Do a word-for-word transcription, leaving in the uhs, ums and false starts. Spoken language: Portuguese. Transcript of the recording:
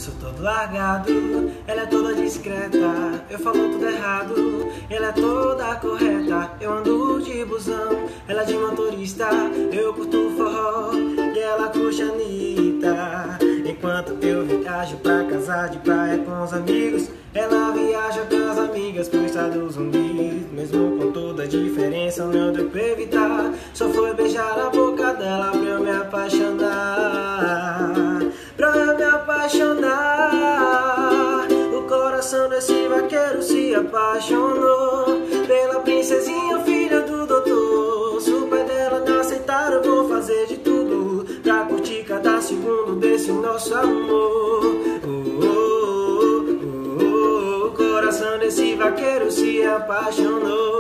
sou todo largado, ela é toda discreta. Eu falo tudo errado, ela é toda correta. Eu ando de busão, ela é de motorista. Eu curto forró e ela curte Anitta. Enquanto eu viajo pra casa de praia com os amigos, ela viaja com as amigas pro Estados Unidos. Mesmo com toda a diferença, não deu pra evitar. Só foi beijar a boca dela pra eu me apaixonar. Pra eu me apaixonar. O coração desse vaqueiro se apaixonou pela princesinha, filha do doutor. Se o pai dela não aceitar, eu vou fazer de tudo pra curtir cada segundo desse nosso amor. Oh, oh, oh, oh, oh. O coração desse vaqueiro se apaixonou.